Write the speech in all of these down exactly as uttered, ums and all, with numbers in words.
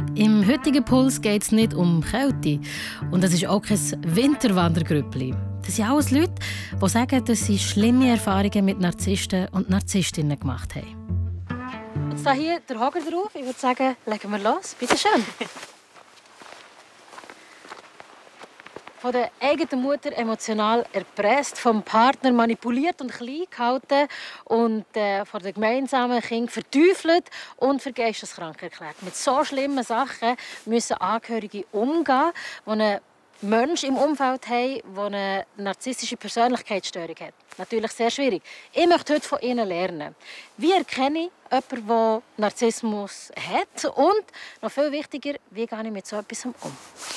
Im heutigen Puls geht es nicht um Kälte. Und es ist auch kein Winterwandergrüppli. Das sind alles Leute, die sagen, dass sie schlimme Erfahrungen mit Narzissten und Narzisstinnen gemacht haben. Jetzt hier der Hager drauf. Ich würde sagen, legen wir los. Bitte schön. Von der eigenen Mutter emotional erpresst, vom Partner manipuliert und klein gehalten und äh, von den gemeinsamen Kindern verteufelt und für geisteskrank erklärt. Mit so schlimmen Sachen müssen Angehörige umgehen, die einen Menschen im Umfeld haben, der eine narzisstische Persönlichkeitsstörung hat. Natürlich sehr schwierig. Ich möchte heute von Ihnen lernen. Wie erkenne ich jemanden, der Narzissmus hat? Und, noch viel wichtiger, wie gehe ich mit so etwas um?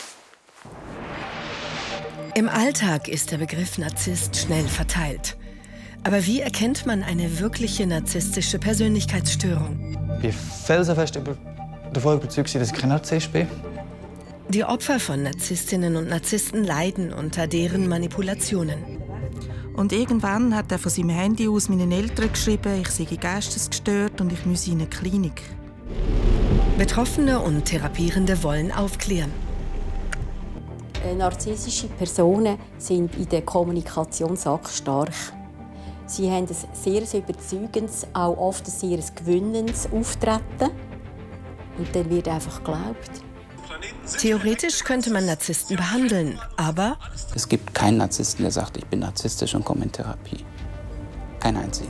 Im Alltag ist der Begriff Narzisst schnell verteilt. Aber wie erkennt man eine wirkliche narzisstische Persönlichkeitsstörung? Ich bin felsenfest davon überzeugt, dass ich kein Narzisst bin. Die Opfer von Narzisstinnen und Narzissten leiden unter deren Manipulationen. Und irgendwann hat er von seinem Handy aus meinen Eltern geschrieben, ich sei geistesgestört und ich müsse in eine Klinik. Betroffene und Therapierende wollen aufklären. Narzisstische Personen sind in der Kommunikation sackstark. Sie haben ein sehr überzeugendes, auch oft ein sehr gewinnendes Auftreten. Und dann wird einfach geglaubt. Theoretisch könnte man Narzissten behandeln, aber es gibt keinen Narzissten, der sagt, ich bin narzisstisch und komme in Therapie. Kein einzigen.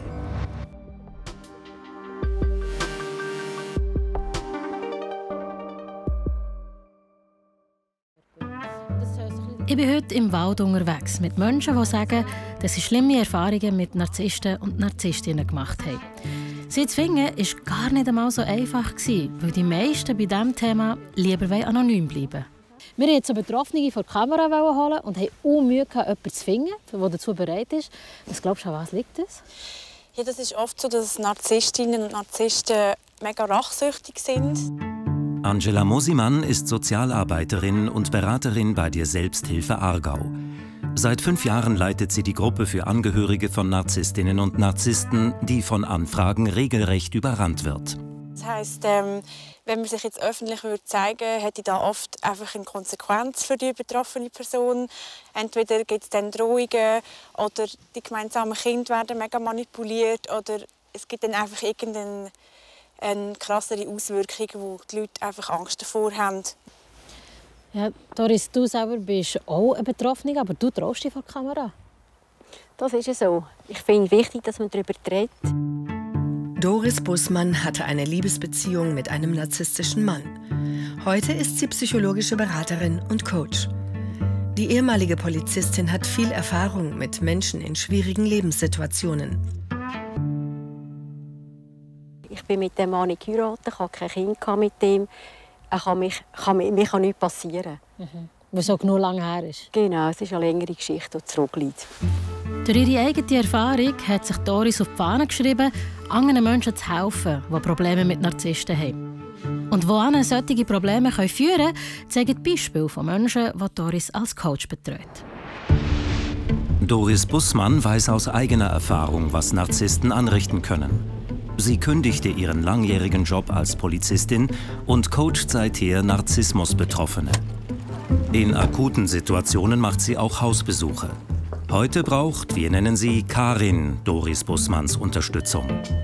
Ich bin heute im Wald unterwegs mit Menschen, die sagen, dass sie schlimme Erfahrungen mit Narzissten und Narzisstinnen gemacht haben. Sie zu finden, war gar nicht einmal so einfach, weil die meisten bei diesem Thema lieber anonym bleiben. Wir wollten jetzt Betroffene vor die Kamera holen und haben auch Mühe, jemanden zu finden, der dazu bereit ist. Was glaubst du, an was liegt das? Ja, das ist oft so, dass Narzisstinnen und Narzissten mega rachsüchtig sind. Angela Mosimann ist Sozialarbeiterin und Beraterin bei der Selbsthilfe Aargau. Seit fünf Jahren leitet sie die Gruppe für Angehörige von Narzisstinnen und Narzissten, die von Anfragen regelrecht überrannt wird. Das heisst, ähm, wenn man sich jetzt öffentlich würde zeigen würde, hätte da oft einfach eine Konsequenz für die betroffene Person. Entweder gibt es dann Drohungen oder die gemeinsamen Kinder werden mega manipuliert oder es gibt dann einfach irgendeine eine krassere Auswirkung, wo die Leute einfach Angst davor haben. Ja, Doris, du selber bist auch eine Betroffene, aber du traust dich vor der Kamera. Das ist es so. Ich finde es wichtig, dass man darüber redet. Doris Bussmann hatte eine Liebesbeziehung mit einem narzisstischen Mann. Heute ist sie psychologische Beraterin und Coach. Die ehemalige Polizistin hat viel Erfahrung mit Menschen in schwierigen Lebenssituationen. Ich bin mit dem Mann geheiratet, ich hatte kein Kind mit ihm. Er kann mich, kann, mir kann nichts passieren. Mhm. Was auch genug lange her ist. Genau, es ist eine längere Geschichte, die zurückliegt. Durch ihre eigene Erfahrung hat sich Doris auf die Fahne geschrieben, anderen Menschen zu helfen, die Probleme mit Narzissten haben. Und wohin solche Probleme führen können, zeigen Beispiele von Menschen, die Doris als Coach betreut. Doris Bussmann weiß aus eigener Erfahrung, was Narzissten anrichten können. Sie kündigte ihren langjährigen Job als Polizistin und coacht seither Narzissmus-Betroffene. In akuten Situationen macht sie auch Hausbesuche. Heute braucht, wir nennen sie Karin, Doris Bussmanns Unterstützung.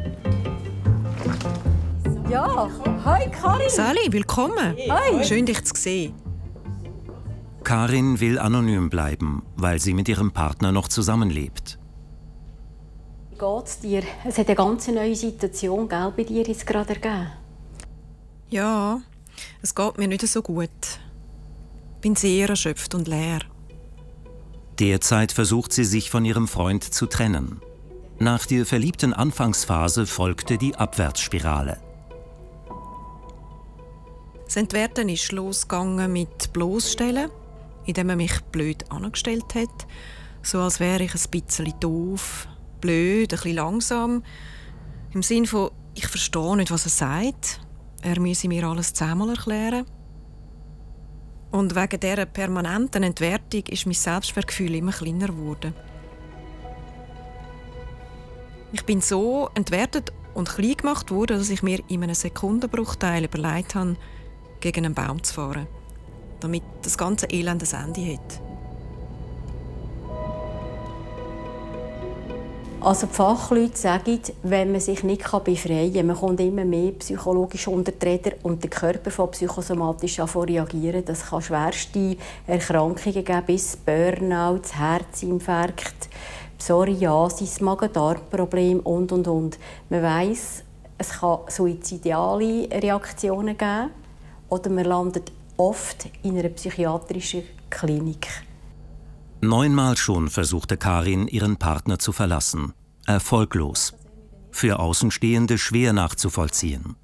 Ja, hi Karin! Sally, willkommen! Hi! Schön, dich zu sehen. Karin will anonym bleiben, weil sie mit ihrem Partner noch zusammenlebt. Wie geht's dir? Es hat eine ganz neue Situation, gell, bei dir jetzt gerade ergeben. Ja, es geht mir nicht so gut. Ich bin sehr erschöpft und leer. Derzeit versucht sie, sich von ihrem Freund zu trennen. Nach der verliebten Anfangsphase folgte die Abwärtsspirale. Das Entwerten ist losgegangen mit Bloßstellen, indem er mich blöd angestellt hat. So als wäre ich ein bisschen doof, blöd, ein bisschen langsam. Im Sinne von, ich verstehe nicht, was er sagt. Er müsse mir alles zehnmal erklären. Und wegen dieser permanenten Entwertung ist mein Selbstwertgefühl immer kleiner geworden. Ich bin so entwertet und klein gemacht worden, dass ich mir in einem Sekundenbruchteil überlegt habe, gegen einen Baum zu fahren, damit das ganze Elend ein Ende hat. Also die Fachleute sagen, wenn man sich nicht befreien kann, man kommt immer mehr psychologisch unter die Räder und der Körper von psychosomatisch reagieren. Das kann schwerste Erkrankungen geben, bis Burnout, Herzinfarkt, Psoriasis, Magen-Darm-Probleme und, und, und. Man weiss, es kann suizidale Reaktionen geben oder man landet oft in einer psychiatrischen Klinik. Neunmal schon versuchte Karin, ihren Partner zu verlassen. Erfolglos. Für Außenstehende schwer nachzuvollziehen.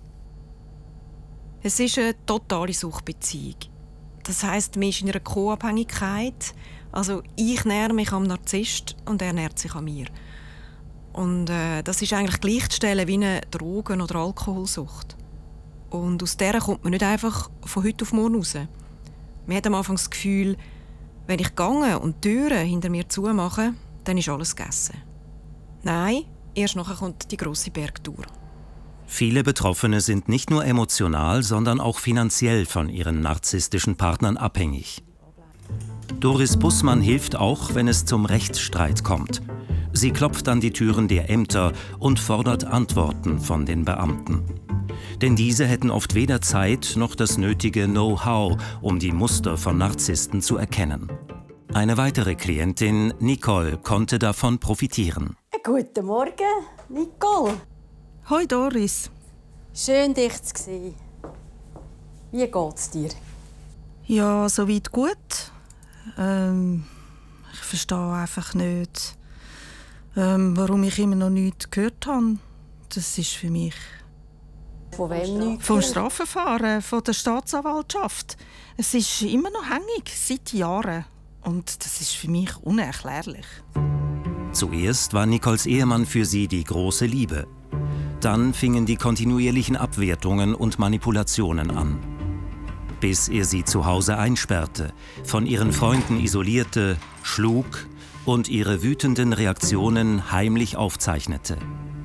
Es ist eine totale Suchtbeziehung. Das heisst, man ist in einer Co-Abhängigkeit. Also ich nähere mich am Narzisst und er nährt sich an mir. Und äh, das ist eigentlich gleichzustellen wie eine Drogen- oder Alkoholsucht. Und aus der kommt man nicht einfach von heute auf morgen raus. Man hat am Anfang das Gefühl, wenn ich gehe und die Türen hinter mir zumache, dann ist alles gegessen. Nein, erst nachher kommt die grosse Bergtour. Viele Betroffene sind nicht nur emotional, sondern auch finanziell von ihren narzisstischen Partnern abhängig. Doris Bussmann hilft auch, wenn es zum Rechtsstreit kommt. Sie klopft an die Türen der Ämter und fordert Antworten von den Beamten. Denn diese hätten oft weder Zeit noch das nötige Know-how, um die Muster von Narzissten zu erkennen. Eine weitere Klientin, Nicole, konnte davon profitieren. Guten Morgen, Nicole. Hoi Doris. Schön, dich zu sehen. Wie geht's dir? Ja, soweit gut. Ähm, ich verstehe einfach nicht, ähm, warum ich immer noch nichts gehört habe. Das ist für mich... Von wem nichts? Vom Strafverfahren, von der Staatsanwaltschaft. Es ist immer noch hängig, seit Jahren. Und das ist für mich unerklärlich. Zuerst war Nicoles Ehemann für sie die große Liebe. Dann fingen die kontinuierlichen Abwertungen und Manipulationen an. Bis er sie zu Hause einsperrte, von ihren Freunden isolierte, schlug und ihre wütenden Reaktionen heimlich aufzeichnete.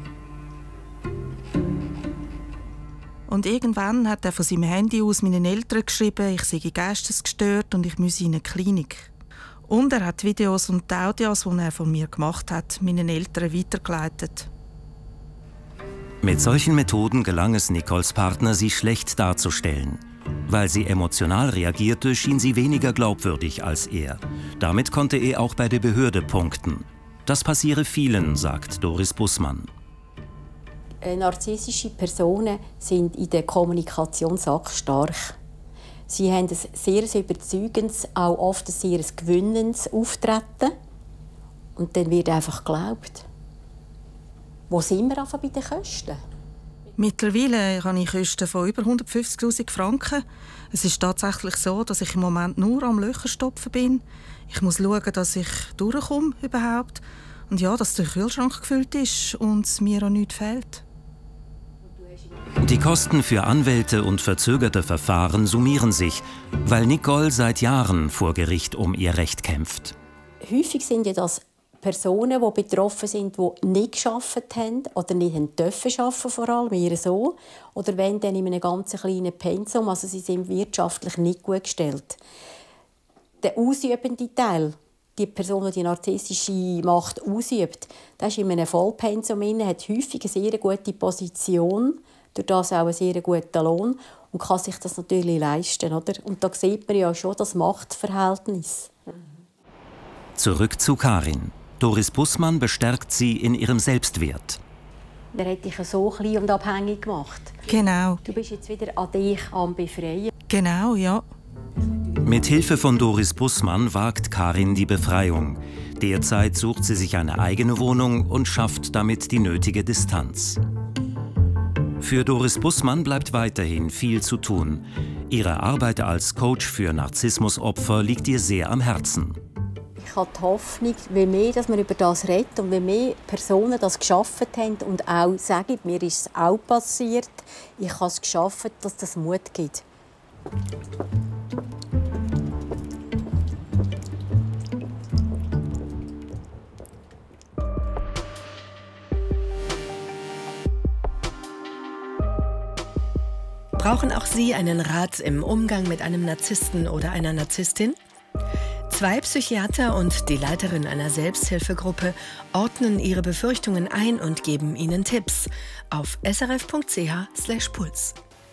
Und irgendwann hat er von seinem Handy aus meinen Eltern geschrieben, ich sei geistesgestört und ich müsse in eine Klinik. Und er hat Videos und Audios, die er von mir gemacht hat, meinen Eltern weitergeleitet. Mit solchen Methoden gelang es Nicoles Partner, sie schlecht darzustellen. Weil sie emotional reagierte, schien sie weniger glaubwürdig als er. Damit konnte er auch bei der Behörde punkten. Das passiere vielen, sagt Doris Bussmann. Narzisstische Personen sind in der Kommunikation sackstark. Sie haben ein sehr überzeugendes, auch oft ein sehr gewinnendes Auftreten. Und dann wird einfach geglaubt. Wo sind wir also bei den Kosten? Mittlerweile habe ich Kosten von über hundertfünfzigtausend Franken. Es ist tatsächlich so, dass ich im Moment nur am Löcherstopfen bin. Ich muss schauen, dass ich durchkomme überhaupt. Und ja, dass der Kühlschrank gefüllt ist und es mir an nichts fehlt. Die Kosten für Anwälte und verzögerte Verfahren summieren sich, weil Nicole seit Jahren vor Gericht um ihr Recht kämpft. Häufig sind ja das Personen, die betroffen sind, die nicht gearbeitet haben oder nicht haben dürfen arbeiten, vor allem eher so. Oder wenn dann in einem ganz kleinen Pensum, also sie sind wirtschaftlich nicht gut gestellt. Der ausübende Teil, die Person, die die narzisstische Macht ausübt, der ist in einem Vollpensum inne, hat häufig eine sehr gute Position, durch das auch einen sehr guten Lohn und kann sich das natürlich leisten. Oder? Und da sieht man ja schon das Machtverhältnis. Zurück zu Karin. Doris Bussmann bestärkt sie in ihrem Selbstwert. Er hat dich so klein und abhängig gemacht. Genau. Du bist jetzt wieder an dich am Befreien. Genau, ja. Mit Hilfe von Doris Bussmann wagt Karin die Befreiung. Derzeit sucht sie sich eine eigene Wohnung und schafft damit die nötige Distanz. Für Doris Bussmann bleibt weiterhin viel zu tun. Ihre Arbeit als Coach für Narzissmusopfer liegt ihr sehr am Herzen. Ich habe die Hoffnung, wie mehr dass man über das redet und wie mehr Personen das geschafft haben und auch sagen, mir ist es auch passiert, ich habe es geschafft, dass das Mut gibt. Brauchen auch Sie einen Rat im Umgang mit einem Narzissten oder einer Narzisstin? Zwei Psychiater und die Leiterin einer Selbsthilfegruppe ordnen ihre Befürchtungen ein und geben ihnen Tipps auf srf punkt c h slash puls.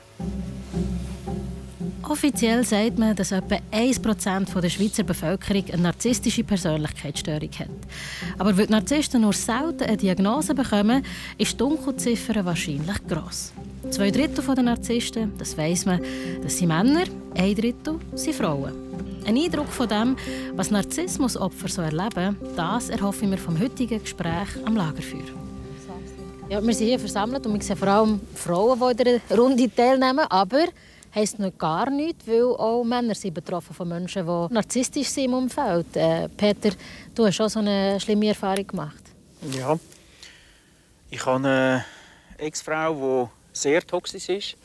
Offiziell sagt man, dass etwa ein Prozent der Schweizer Bevölkerung eine narzisstische Persönlichkeitsstörung hat. Aber weil die Narzissten nur selten eine Diagnose bekommen, ist die Dunkelziffer wahrscheinlich gross. Zwei Drittel der Narzissten, das weiss man, das sind Männer, ein Drittel sind Frauen. Ein Eindruck von dem, was Narzissmusopfer so erleben, das erhoffe ich mir vom heutigen Gespräch am Lagerfeuer. Ja, wir sind hier versammelt und wir sehen vor allem Frauen, die in der Runde teilnehmen, aber heisst noch gar nichts, weil auch Männer sind betroffen von Menschen, die narzisstisch sind im Umfeld. Äh, Peter, du hast auch so eine schlimme Erfahrung gemacht. Ja, ich habe eine Ex-Frau, die sehr toxisch ist.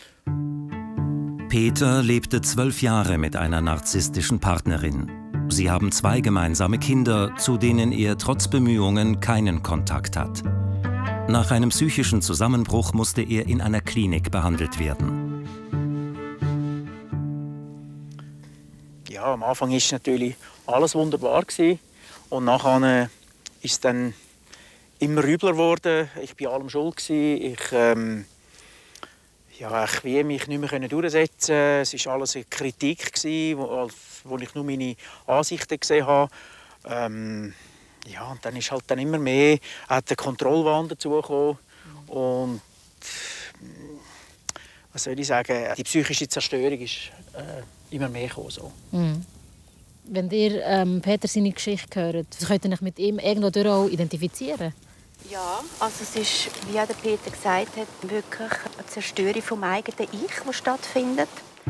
Peter lebte zwölf Jahre mit einer narzisstischen Partnerin. Sie haben zwei gemeinsame Kinder, zu denen er trotz Bemühungen keinen Kontakt hat. Nach einem psychischen Zusammenbruch musste er in einer Klinik behandelt werden. Ja, am Anfang war natürlich alles wunderbar und nachher ist es dann immer übler geworden. Ich war allem schuld. Ich ähm, ja, ich wie mich nicht mehr durchsetzen. Es war alles eine Kritik, wo, wo ich nur meine Ansichten gesehen habe. Ähm, ja, und dann ist halt dann immer mehr hat der Kontrollwahn dazugekommen. Und was soll ich sagen? Die psychische Zerstörung ist äh, immer mehr gekommen. So. Mhm. Wenn ihr ähm, Peter seine Geschichte hört, könnt ihr euch mit ihm irgendwo auch identifizieren? Ja, also es ist, wie der Peter gesagt hat, wirklich eine Zerstörung vom eigenen Ich, die stattfindet.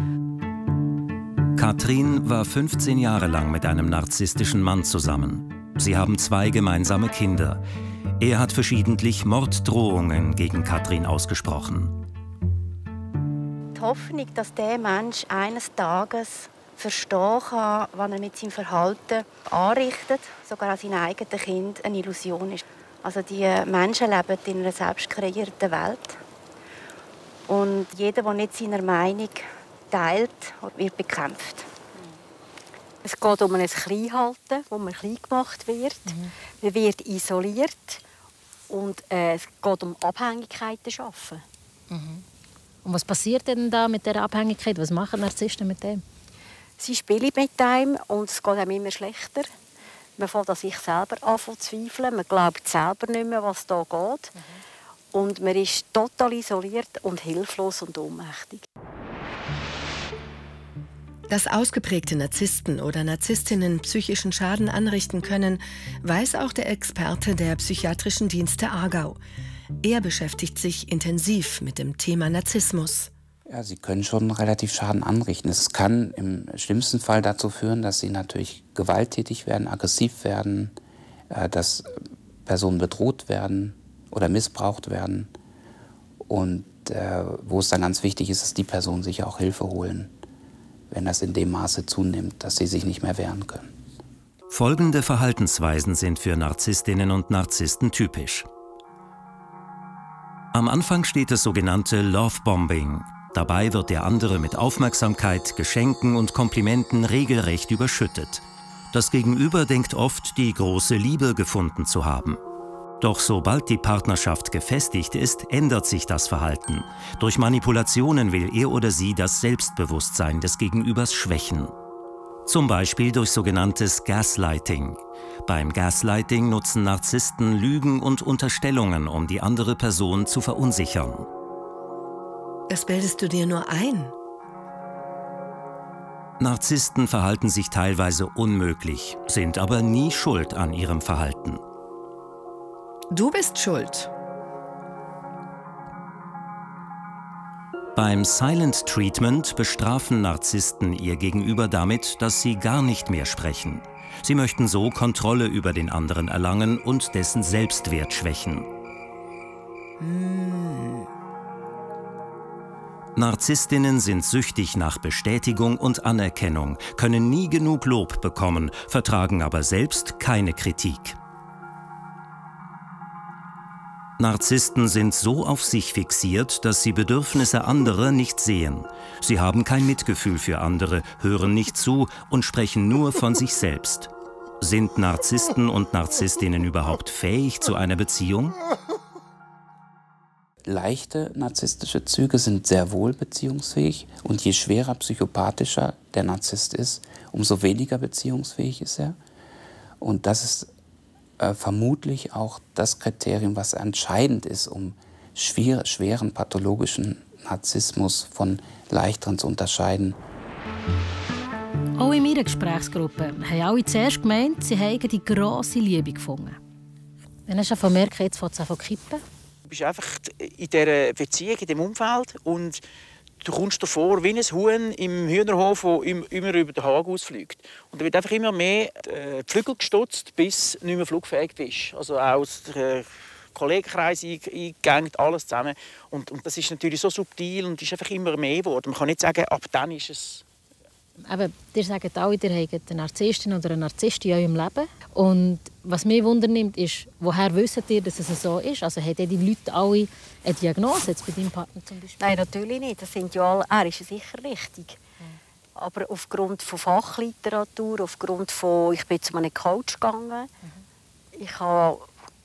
Katrin war fünfzehn Jahre lang mit einem narzisstischen Mann zusammen. Sie haben zwei gemeinsame Kinder. Er hat verschiedentlich Morddrohungen gegen Katrin ausgesprochen. Die Hoffnung, dass der Mensch eines Tages verstehen kann, was er mit seinem Verhalten anrichtet, sogar an seinem eigenen Kind, eine Illusion ist. Also die Menschen leben in einer selbst kreierten Welt. Und jeder, der nicht seiner Meinung teilt, wird bekämpft. Es geht um ein Kleinhalten, wo man klein gemacht wird. Mhm. Man wird isoliert. Und äh, es geht um Abhängigkeiten schaffen. Mhm. Und was passiert denn da mit der Abhängigkeit? Was machen Narzissten mit dem? Sie spielen mit einem und es geht einem immer schlechter. Man fängt an sich selber an zu zweifeln. Man glaubt selber nicht mehr, was da geht. Mhm. Und man ist total isoliert und hilflos und ohnmächtig. Dass ausgeprägte Narzissten oder Narzisstinnen psychischen Schaden anrichten können, weiß auch der Experte der psychiatrischen Dienste Aargau. Er beschäftigt sich intensiv mit dem Thema Narzissmus. Ja, sie können schon relativ Schaden anrichten. Es kann im schlimmsten Fall dazu führen, dass sie natürlich gewalttätig werden, aggressiv werden, dass Personen bedroht werden oder missbraucht werden. Und äh, wo es dann ganz wichtig ist, dass die Personen sich auch Hilfe holen, wenn das in dem Maße zunimmt, dass sie sich nicht mehr wehren können. Folgende Verhaltensweisen sind für Narzisstinnen und Narzissten typisch. Am Anfang steht das sogenannte Lovebombing. Dabei wird der andere mit Aufmerksamkeit, Geschenken und Komplimenten regelrecht überschüttet. Das Gegenüber denkt oft, die große Liebe gefunden zu haben. Doch sobald die Partnerschaft gefestigt ist, ändert sich das Verhalten. Durch Manipulationen will er oder sie das Selbstbewusstsein des Gegenübers schwächen. Zum Beispiel durch sogenanntes Gaslighting. Beim Gaslighting nutzen Narzissten Lügen und Unterstellungen, um die andere Person zu verunsichern. Das bildest du dir nur ein. Narzissten verhalten sich teilweise unmöglich, sind aber nie schuld an ihrem Verhalten. Du bist schuld. Beim Silent Treatment bestrafen Narzissten ihr Gegenüber damit, dass sie gar nicht mehr sprechen. Sie möchten so Kontrolle über den anderen erlangen und dessen Selbstwert schwächen. Hm. Narzisstinnen sind süchtig nach Bestätigung und Anerkennung, können nie genug Lob bekommen, vertragen aber selbst keine Kritik. Narzissten sind so auf sich fixiert, dass sie Bedürfnisse anderer nicht sehen. Sie haben kein Mitgefühl für andere, hören nicht zu und sprechen nur von sich selbst. Sind Narzissten und Narzisstinnen überhaupt fähig zu einer Beziehung? Leichte narzisstische Züge sind sehr wohl beziehungsfähig und je schwerer psychopathischer der Narzisst ist, umso weniger beziehungsfähig ist er. Und das ist äh, vermutlich auch das Kriterium, was entscheidend ist, um schwer, schweren pathologischen Narzissmus von leichteren zu unterscheiden. Auch in meiner Gesprächsgruppe haben alle zuerst gemeint, sie hätten die grosse Liebe gefunden. Wenn hast du schon merkt, jetzt fängt es an zu kippen. Du bist einfach in dieser Beziehung, in diesem Umfeld und du kommst dir vor wie ein Huhn im Hühnerhof, das immer über den Hagen ausfliegt. Und da wird einfach immer mehr die Flügel gestutzt, bis du nicht mehr flugfähig bist. Also auch aus dem Kollegenkreis eingegangen, alles zusammen. Und, und das ist natürlich so subtil und ist einfach immer mehr geworden. Man kann nicht sagen, ab dann ist es... Aber ihr sagt alle, ihr habt eine Narzisstin oder einen Narzisst in eurem Leben. Und was mich wundernimmt, ist, woher wisst ihr, dass es so ist? Also haben die Leute alle eine Diagnose, jetzt bei deinem Partner zum Beispiel? Nein, natürlich nicht. Das sind ja alle, er ist sicher richtig. Mhm. Aber aufgrund von Fachliteratur, aufgrund von... Ich bin zu einem Coach gegangen. Mhm. Ich habe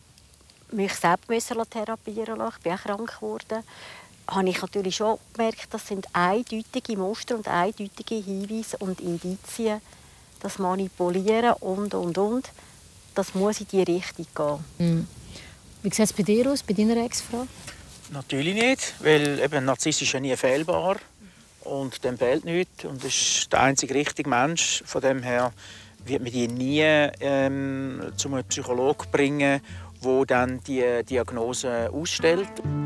mich selbst therapieren lassen. Ich bin auch krank geworden. Habe ich natürlich schon gemerkt, das sind eindeutige Muster und eindeutige Hinweise und Indizien, das Manipulieren und, und, und. Das muss in diese Richtung gehen. Mhm. Wie sieht es bei dir aus, bei deiner Ex-Frau? Natürlich nicht, weil eben ein Narzisst ist ja nie fehlbar und dem fehlt nichts und das ist der einzige richtige Mensch. Von dem her wird man die nie ähm, zu einem Psychologen bringen, der dann die Diagnose ausstellt.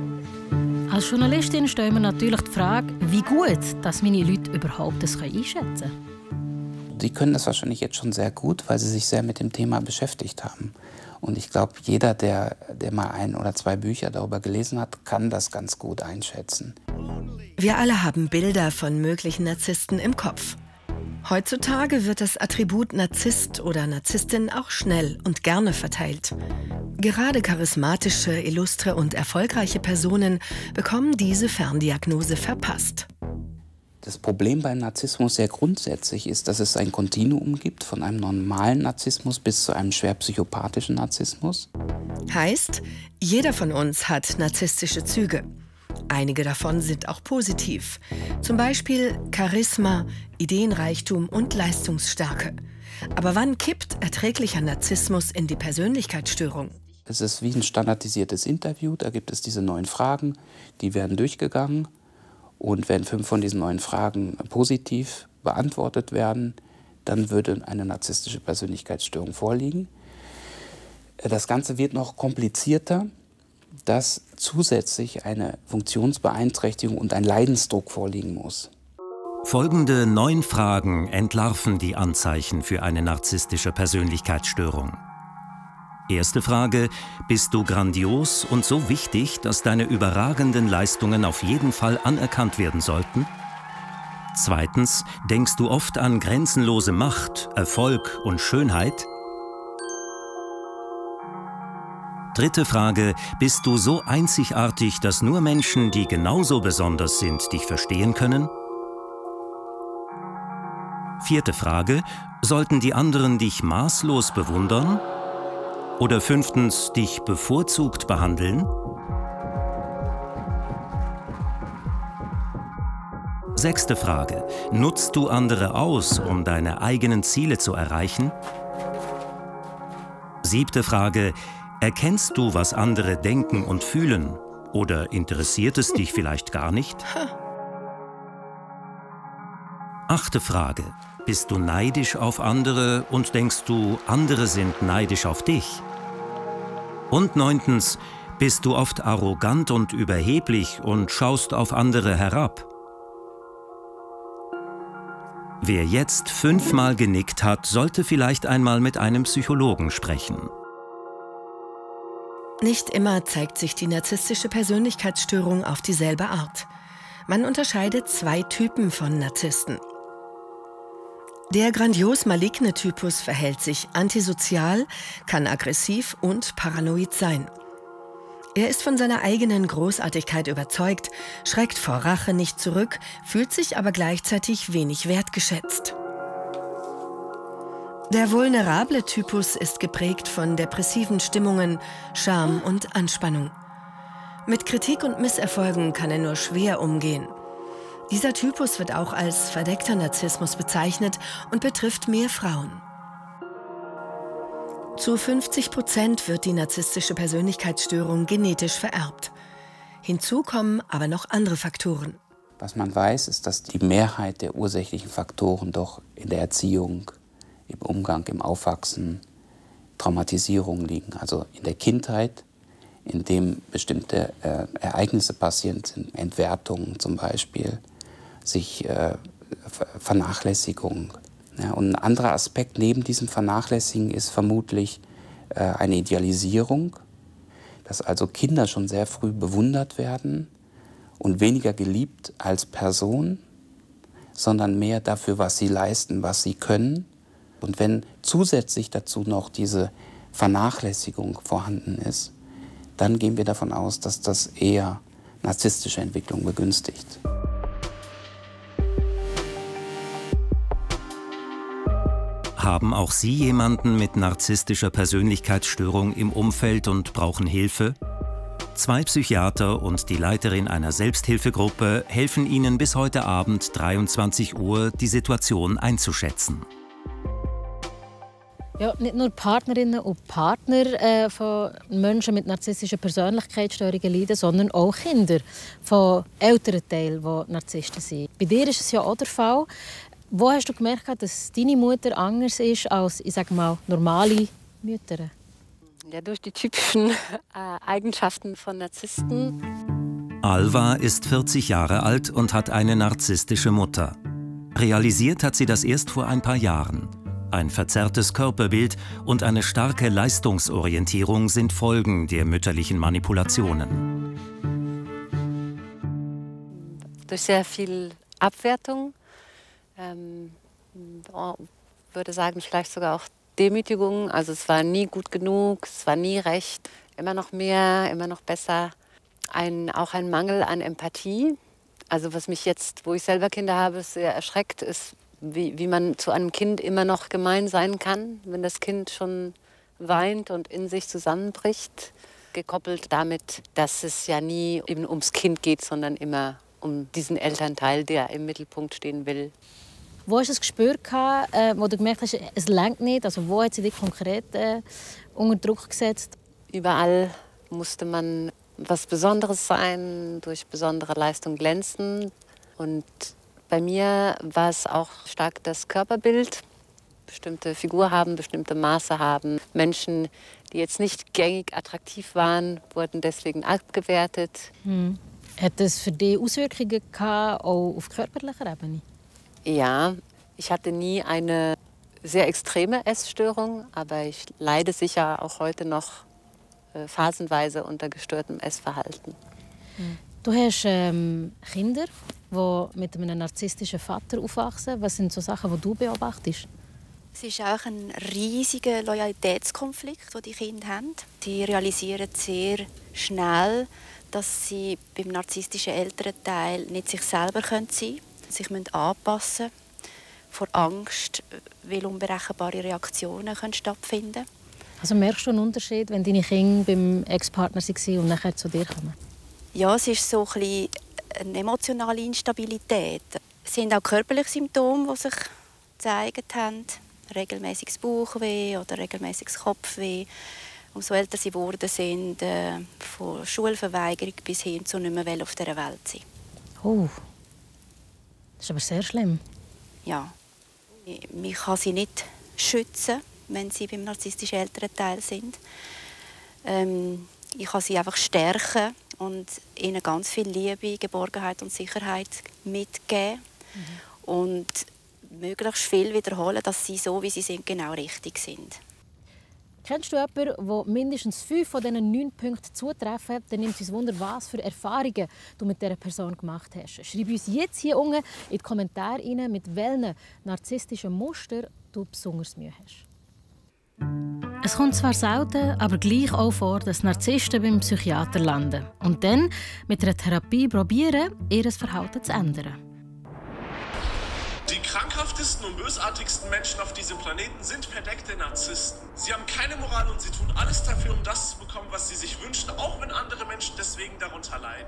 Als Journalistin stellen wir natürlich die Frage, wie gut dass meine Leute überhaupt das einschätzen können. Sie können das wahrscheinlich jetzt schon sehr gut, weil sie sich sehr mit dem Thema beschäftigt haben. Und ich glaube, jeder, der, der mal ein oder zwei Bücher darüber gelesen hat, kann das ganz gut einschätzen. Wir alle haben Bilder von möglichen Narzissten im Kopf. Heutzutage wird das Attribut Narzisst oder Narzisstin auch schnell und gerne verteilt. Gerade charismatische, illustre und erfolgreiche Personen bekommen diese Ferndiagnose verpasst. Das Problem beim Narzissmus sehr grundsätzlich ist, dass es ein Kontinuum gibt von einem normalen Narzissmus bis zu einem schwer psychopathischen Narzissmus. Heißt, jeder von uns hat narzisstische Züge. Einige davon sind auch positiv. Zum Beispiel Charisma, Ideenreichtum und Leistungsstärke. Aber wann kippt erträglicher Narzissmus in die Persönlichkeitsstörung? Es ist wie ein standardisiertes Interview. Da gibt es diese neun Fragen, die werden durchgegangen. Und wenn fünf von diesen neun Fragen positiv beantwortet werden, dann würde eine narzisstische Persönlichkeitsstörung vorliegen. Das Ganze wird noch komplizierter, dass zusätzlich eine Funktionsbeeinträchtigung und ein Leidensdruck vorliegen muss. Folgende neun Fragen entlarven die Anzeichen für eine narzisstische Persönlichkeitsstörung. Erste Frage: Bist du grandios und so wichtig, dass deine überragenden Leistungen auf jeden Fall anerkannt werden sollten? Zweitens: Denkst du oft an grenzenlose Macht, Erfolg und Schönheit? Dritte Frage: Bist du so einzigartig, dass nur Menschen, die genauso besonders sind, dich verstehen können? Vierte Frage: Sollten die anderen dich maßlos bewundern? Oder fünftens, dich bevorzugt behandeln? Sechste Frage: Nutzt du andere aus, um deine eigenen Ziele zu erreichen? Siebte Frage: Erkennst du, was andere denken und fühlen? Oder interessiert es dich vielleicht gar nicht? Achte Frage: Bist du neidisch auf andere und denkst du, andere sind neidisch auf dich? Und neuntens: Bist du oft arrogant und überheblich und schaust auf andere herab? Wer jetzt fünfmal genickt hat, sollte vielleicht einmal mit einem Psychologen sprechen. Nicht immer zeigt sich die narzisstische Persönlichkeitsstörung auf dieselbe Art. Man unterscheidet zwei Typen von Narzissten. Der grandios maligne Typus verhält sich antisozial, kann aggressiv und paranoid sein. Er ist von seiner eigenen Großartigkeit überzeugt, schreckt vor Rache nicht zurück, fühlt sich aber gleichzeitig wenig wertgeschätzt. Der vulnerable Typus ist geprägt von depressiven Stimmungen, Scham und Anspannung. Mit Kritik und Misserfolgen kann er nur schwer umgehen. Dieser Typus wird auch als verdeckter Narzissmus bezeichnet und betrifft mehr Frauen. Zu fünfzig Prozent wird die narzisstische Persönlichkeitsstörung genetisch vererbt. Hinzu kommen aber noch andere Faktoren. Was man weiß, ist, dass die Mehrheit der ursächlichen Faktoren doch in der Erziehung, im Umgang, im Aufwachsen, Traumatisierungen liegen. Also in der Kindheit, in dem bestimmte äh, Ereignisse passieren sind, Entwertungen zum Beispiel, sich äh, Vernachlässigung. Ja, und ein anderer Aspekt neben diesem Vernachlässigen ist vermutlich äh, eine Idealisierung, dass also Kinder schon sehr früh bewundert werden und weniger geliebt als Person, sondern mehr dafür, was sie leisten, was sie können. Und wenn zusätzlich dazu noch diese Vernachlässigung vorhanden ist, dann gehen wir davon aus, dass das eher narzisstische Entwicklung begünstigt. Haben auch Sie jemanden mit narzisstischer Persönlichkeitsstörung im Umfeld und brauchen Hilfe? Zwei Psychiater und die Leiterin einer Selbsthilfegruppe helfen Ihnen bis heute Abend dreiundzwanzig Uhr, die Situation einzuschätzen. Ja, nicht nur Partnerinnen und Partner äh, von Menschen mit narzisstischen Persönlichkeitsstörungen leiden, sondern auch Kinder von älteren Teilen, die Narzissten sind. Bei dir ist es ja auch der Fall. Wo hast du gemerkt, dass deine Mutter anders ist als, ich sage mal, normale Mütter? Ja, durch die typischen äh, Eigenschaften von Narzissten. Alva ist vierzig Jahre alt und hat eine narzisstische Mutter. Realisiert hat sie das erst vor ein paar Jahren. Ein verzerrtes Körperbild und eine starke Leistungsorientierung sind Folgen der mütterlichen Manipulationen. Durch sehr viel Abwertung, ähm, würde sagen vielleicht sogar auch Demütigung. Also es war nie gut genug, es war nie recht, immer noch mehr, immer noch besser. Ein, auch ein Mangel an Empathie. Also was mich jetzt, wo ich selber Kinder habe, sehr erschreckt, ist, Wie, wie man zu einem Kind immer noch gemein sein kann, wenn das Kind schon weint und in sich zusammenbricht. Gekoppelt damit, dass es ja nie eben ums Kind geht, sondern immer um diesen Elternteil, der im Mittelpunkt stehen will. Wo hast du das Gespür gehabt, äh, wo du gemerkt hast, es reicht nicht? Also wo hat sie dich konkret äh, unter Druck gesetzt? Überall musste man was Besonderes sein, durch besondere Leistung glänzen. Und bei mir war es auch stark das Körperbild. Bestimmte Figur haben, bestimmte Maße haben. Menschen, die jetzt nicht gängig attraktiv waren, wurden deswegen abgewertet. Hm. Hat das für dich Auswirkungen gehabt, auch auf körperlicher Ebene? Ja, ich hatte nie eine sehr extreme Essstörung, aber ich leide sicher auch heute noch äh, phasenweise unter gestörtem Essverhalten. Hm. Du hast ähm, Kinder, die mit einem narzisstischen Vater aufwachsen. Was sind so Sachen, die du beobachtest? Es ist auch ein riesiger Loyalitätskonflikt, den die Kinder haben. Die realisieren sehr schnell, dass sie beim narzisstischen Elternteil nicht sich selber sein können, sich anpassen müssen, vor Angst, weil unberechenbare Reaktionen können stattfinden. Also merkst du einen Unterschied, wenn deine Kinder beim Ex-Partner waren und nachher zu dir kommen? Ja, es ist so ein bisschen eine emotionale Instabilität. Es sind auch körperliche Symptome, die sich gezeigt haben. Regelmäßiges Bauchweh oder regelmäßiges Kopfweh. Umso älter sie geworden sind, äh, von Schulverweigerung bis hin zu nicht mehr auf dieser Welt sein. Oh, das ist aber sehr schlimm. Ja, man kann sie nicht schützen, wenn sie beim narzisstischen Elternteil sind. Ähm, ich kann sie einfach stärken und ihnen ganz viel Liebe, Geborgenheit und Sicherheit mitgeben. Mhm. Und möglichst viel wiederholen, dass sie so, wie sie sind, genau richtig sind. Kennst du jemanden, der mindestens fünf von diesen neun Punkten zutreffen? Dann nimmt es uns Wunder, was für Erfahrungen du mit dieser Person gemacht hast. Schreib uns jetzt hier unten in die Kommentare rein, mit welchen narzisstischen Mustern du besonders Mühe hast. Es kommt zwar selten, aber gleich auch vor, dass Narzissten beim Psychiater landen und dann mit einer Therapie probieren, ihr Verhalten zu ändern. Die krankhaftesten und bösartigsten Menschen auf diesem Planeten sind verdeckte Narzissten. Sie haben keine Moral und sie tun alles dafür, um das zu bekommen, was sie sich wünschen, auch wenn andere Menschen deswegen darunter leiden.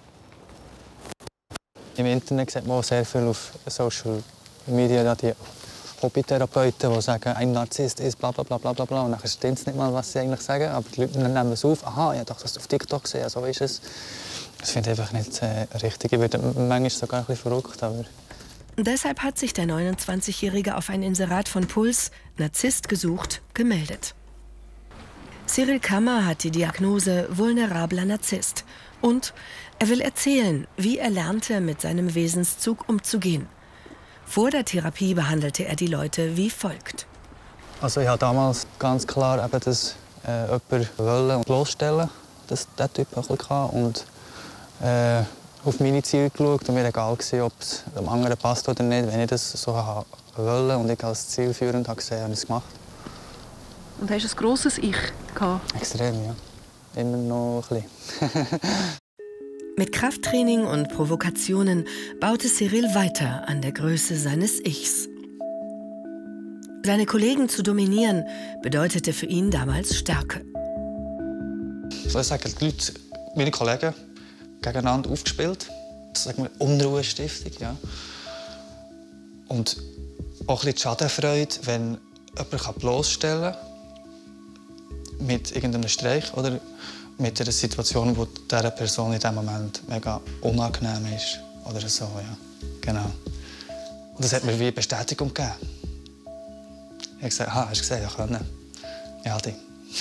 Im Internet sieht man auch sehr viel auf Social Media, die Hobbytherapeuten, die sagen, ein Narzisst ist bla bla bla bla bla. Und dann stimmt es nicht mal, was sie eigentlich sagen, aber die Leute nehmen es auf. Aha, ich dachte, das auf TikTok gesehen, so ist es. Das finde ich einfach nicht äh, richtig. Ich werde manchmal sogar ein bisschen verrückt. Aber Deshalb hat sich der neunundzwanzigjährige auf ein Inserat von Puls, Narzisst gesucht, gemeldet. Cyril Kammer hat die Diagnose vulnerabler Narzisst. Und er will erzählen, wie er lernte, mit seinem Wesenszug umzugehen. Vor der Therapie behandelte er die Leute wie folgt. Also ich hatte damals ganz klar eben das äh, jemanden wollen und bloßstellen, das der Typ ein bisschen und äh, auf meine Ziele geschaut und mir egal war, ob es dem anderen passt oder nicht. Wenn ich das so wollte und ich als zielführend habe gesehen, habe ich es gemacht. Und hast du ein grosses Ich gehabt? Extrem, ja. Immer noch ein bisschen. Mit Krafttraining und Provokationen baute Cyril weiter an der Größe seines Ichs. Seine Kollegen zu dominieren, bedeutete für ihn damals Stärke. So sagen die Leute, meine Kollegen, gegeneinander aufgespielt. Das sagen wir Unruhestiftung. Ja. Und auch ein bisschen die Schadenfreude, wenn jemand bloßstellen kann, mit irgendeinem Streich oder mit einer Situation, die dieser Person in diesem Moment mega unangenehm ist. Oder so, ja. Genau. Und das hat mir wie Bestätigung gegeben. Ich habe gesagt, aha, hast du gesehen, ja, können. Ja, die.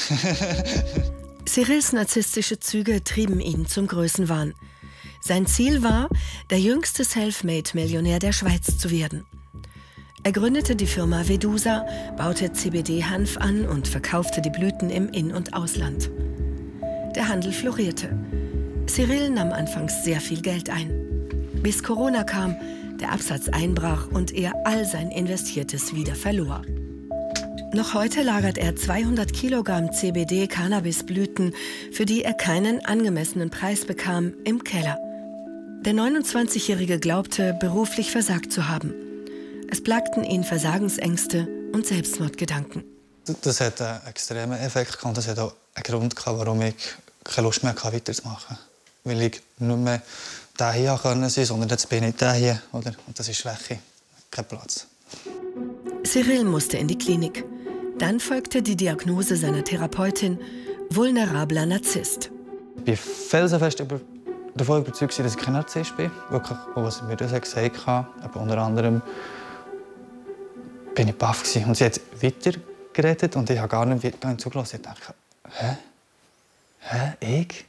Cyrils narzisstische Züge trieben ihn zum Größenwahn. Sein Ziel war, der jüngste Selfmade-Millionär der Schweiz zu werden. Er gründete die Firma Vedusa, baute C B D-Hanf an und verkaufte die Blüten im In- und Ausland. Der Handel florierte. Cyril nahm anfangs sehr viel Geld ein. Bis Corona kam, der Absatz einbrach und er all sein Investiertes wieder verlor. Noch heute lagert er zweihundert Kilogramm C B D-Cannabisblüten, für die er keinen angemessenen Preis bekam, im Keller. Der neunundzwanzigjährige glaubte, beruflich versagt zu haben. Es plagten ihn Versagensängste und Selbstmordgedanken. Das hat einen extremen Effekt gehabt. Das hat auch einen Grund gehabt, warum ich keine Lust mehr hatte, weiterzumachen. Weil ich nicht mehr der hier sein konnte, sondern jetzt bin ich der hier. Oder? Und das ist Schwäche. Kein Platz. Cyril musste in die Klinik. Dann folgte die Diagnose seiner Therapeutin, vulnerabler Narzisst. Ich bin felsenfest davon überzeugt, dass ich kein Narzisst bin. Wirklich, was sie mir das gesagt hat. Aber unter anderem bin ich baff gewesen. Und sie hat weitergeredet und ich habe gar nicht, gar nicht zugelassen. Ich dachte, hä? Hä? Ich?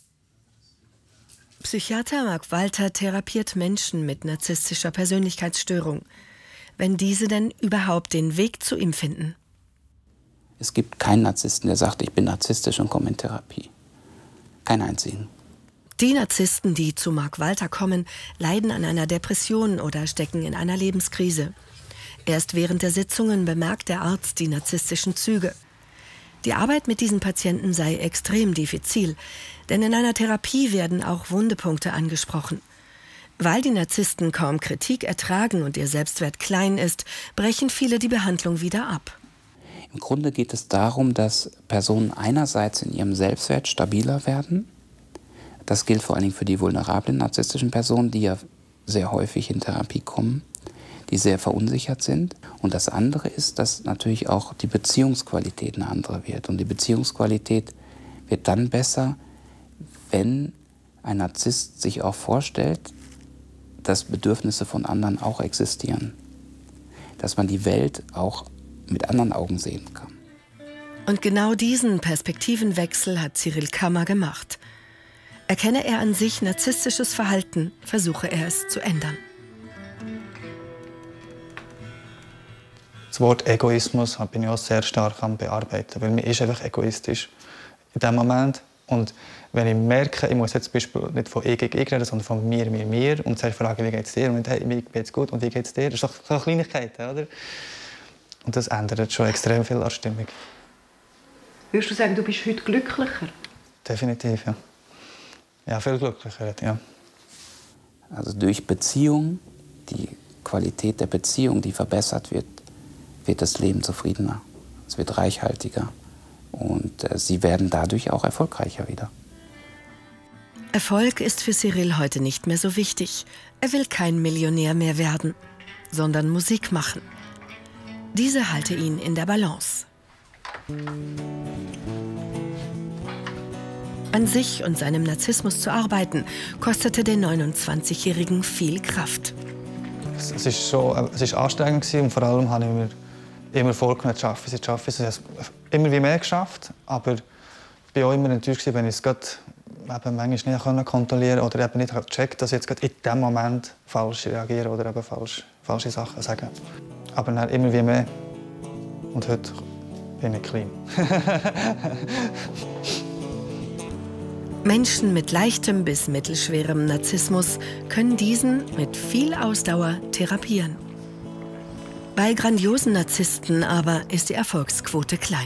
Psychiater Mark Walter therapiert Menschen mit narzisstischer Persönlichkeitsstörung, wenn diese denn überhaupt den Weg zu ihm finden. Es gibt keinen Narzissten, der sagt, ich bin narzisstisch und komme in Therapie. Keinen einzigen. Die Narzissten, die zu Mark Walter kommen, leiden an einer Depression oder stecken in einer Lebenskrise. Erst während der Sitzungen bemerkt der Arzt die narzisstischen Züge. Die Arbeit mit diesen Patienten sei extrem diffizil, denn in einer Therapie werden auch Wundepunkte angesprochen. Weil die Narzissten kaum Kritik ertragen und ihr Selbstwert klein ist, brechen viele die Behandlung wieder ab. Im Grunde geht es darum, dass Personen einerseits in ihrem Selbstwert stabiler werden. Das gilt vor allen Dingen für die vulnerablen narzisstischen Personen, die ja sehr häufig in Therapie kommen, die sehr verunsichert sind. Und das andere ist, dass natürlich auch die Beziehungsqualität eine andere wird. Und die Beziehungsqualität wird dann besser, wenn ein Narzisst sich auch vorstellt, dass Bedürfnisse von anderen auch existieren. Dass man die Welt auch mit anderen Augen sehen kann. Und genau diesen Perspektivenwechsel hat Cyril Kammer gemacht. Erkenne er an sich narzisstisches Verhalten, versuche er es zu ändern. Das Wort Egoismus bin ich auch sehr stark am Bearbeiten, weil man ist einfach egoistisch in diesem Moment. Und wenn ich merke, ich muss jetzt zum Beispiel nicht von ich gegen ich reden, sondern von mir, mir, mir und zuerst fragen, wie geht es dir? Und nicht, hey, mir geht es gut und wie geht es dir? Das ist doch so Kleinigkeiten, oder? Und das ändert schon extrem viel an der Stimmung. Würdest du sagen, du bist heute glücklicher? Definitiv, ja. Ja, viel glücklicher, ja. Also durch Beziehung, die Qualität der Beziehung, die verbessert wird, wird das Leben zufriedener. Es wird reichhaltiger. Und äh, sie werden dadurch auch erfolgreicher wieder. Erfolg ist für Cyril heute nicht mehr so wichtig. Er will kein Millionär mehr werden, sondern Musik machen. Diese halte ihn in der Balance. An sich und seinem Narzissmus zu arbeiten, kostete den neunundzwanzigjährigen viel Kraft. Es, es, ist schon, es ist anstrengend gewesen, und vor allem habe ich mir immer vorgenommen, zu arbeiten, zu arbeiten. Ich habe immer wie mehr geschafft, aber ich war auch immer enttäuscht, wenn ich es gerade eben manchmal nicht kontrollieren konnte oder eben nicht gecheckt, dass ich jetzt gerade in diesem Moment falsch reagiere oder eben falsch, falsche Sachen sage. Aber dann immer wie mehr. Und heute bin ich clean. Menschen mit leichtem bis mittelschwerem Narzissmus können diesen mit viel Ausdauer therapieren. Bei grandiosen Narzissten aber ist die Erfolgsquote klein.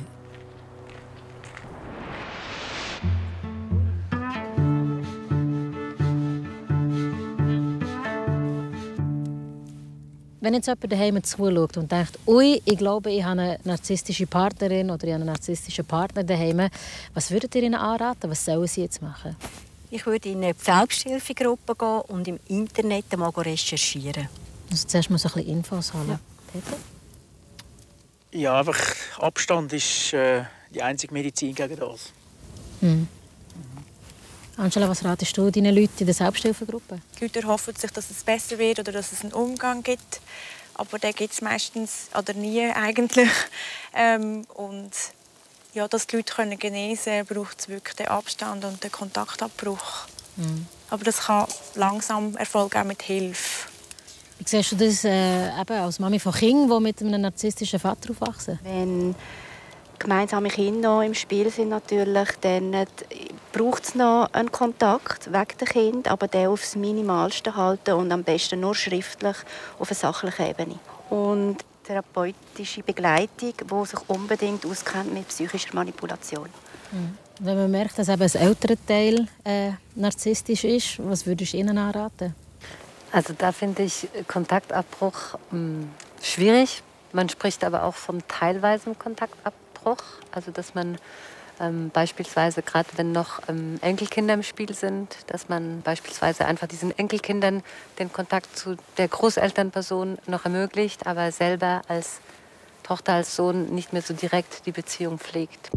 Wenn jetzt jemand daheim zuschaut und denkt, ui, ich glaube, ich habe eine narzisstische Partnerin oder ich habe einen narzisstischen Partner daheim, was würdet ihr ihnen anraten? Was sollen sie jetzt machen? Ich würde in eine Selbsthilfegruppe gehen und im Internet mal recherchieren. Also zuerst mal so ein bisschen Infos holen. Ja. Peter? Ja, einfach Abstand ist äh, die einzige Medizin gegen das. Hm. Angela, was ratest du deinen Leuten in der Selbsthilfegruppe? Die Leute erhoffen sich, dass es besser wird oder dass es einen Umgang gibt. Aber den gibt es meistens oder nie eigentlich. Ähm, und ja, dass die Leute können genesen können, braucht es wirklich den Abstand und den Kontaktabbruch. Mhm. Aber das kann langsam erfolgen, auch mit Hilfe. Wie siehst du das äh, eben als Mami von Kindern, die mit einem narzisstischen Vater aufwachsen? Wenn gemeinsame Kinder im Spiel sind, natürlich, dann braucht es noch einen Kontakt wegen der Kinder, aber den aufs Minimalste halten und am besten nur schriftlich auf einer sachlichen Ebene. Und therapeutische Begleitung, die sich unbedingt auskennt mit psychischer Manipulation. Mhm. Wenn man merkt, dass eben ein älterer Teil äh, narzisstisch ist, was würdest du ihnen anraten? Also da finde ich Kontaktabbruch mh, schwierig. Man spricht aber auch von teilweisem Kontaktabbruch. Also dass man ähm, beispielsweise, gerade wenn noch ähm, Enkelkinder im Spiel sind, dass man beispielsweise einfach diesen Enkelkindern den Kontakt zu der Großelternperson noch ermöglicht, aber selber als Tochter, als Sohn nicht mehr so direkt die Beziehung pflegt.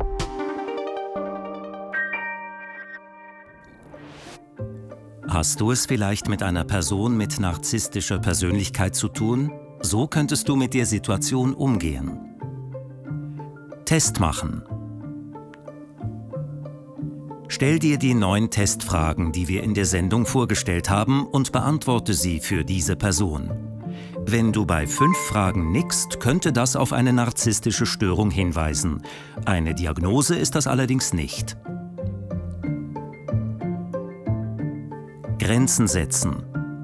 Hast du es vielleicht mit einer Person mit narzisstischer Persönlichkeit zu tun? So könntest du mit der Situation umgehen. Test machen. Stell dir die neun Testfragen, die wir in der Sendung vorgestellt haben, und beantworte sie für diese Person. Wenn du bei fünf Fragen nickst, könnte das auf eine narzisstische Störung hinweisen. Eine Diagnose ist das allerdings nicht. Grenzen setzen.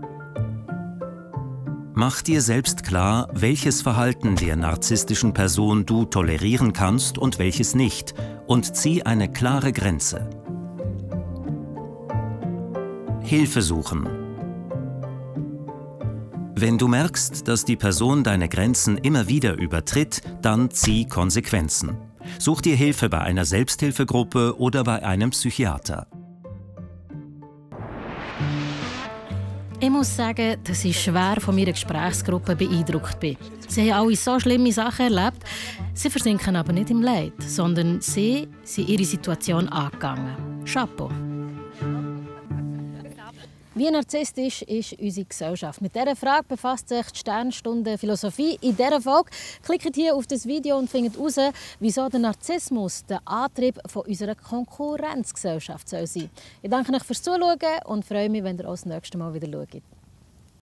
Mach dir selbst klar, welches Verhalten der narzisstischen Person du tolerieren kannst und welches nicht, und zieh eine klare Grenze. Hilfe suchen. Wenn du merkst, dass die Person deine Grenzen immer wieder übertritt, dann zieh Konsequenzen. Such dir Hilfe bei einer Selbsthilfegruppe oder bei einem Psychiater. Ich muss sagen, dass ich schwer von meiner Gesprächsgruppe beeindruckt bin. Sie haben alle so schlimme Sachen erlebt. Sie versinken aber nicht im Leid, sondern sie sind ihre Situation angegangen. Chapeau. Wie narzisstisch ist unsere Gesellschaft? Mit dieser Frage befasst sich die Sternstunde Philosophie. In dieser Folge klickt hier auf das Video und findet heraus, wieso der Narzissmus der Antrieb von unserer Konkurrenzgesellschaft soll sein. Ich danke euch fürs Zuschauen und freue mich, wenn ihr auch das nächste Mal wieder schaut.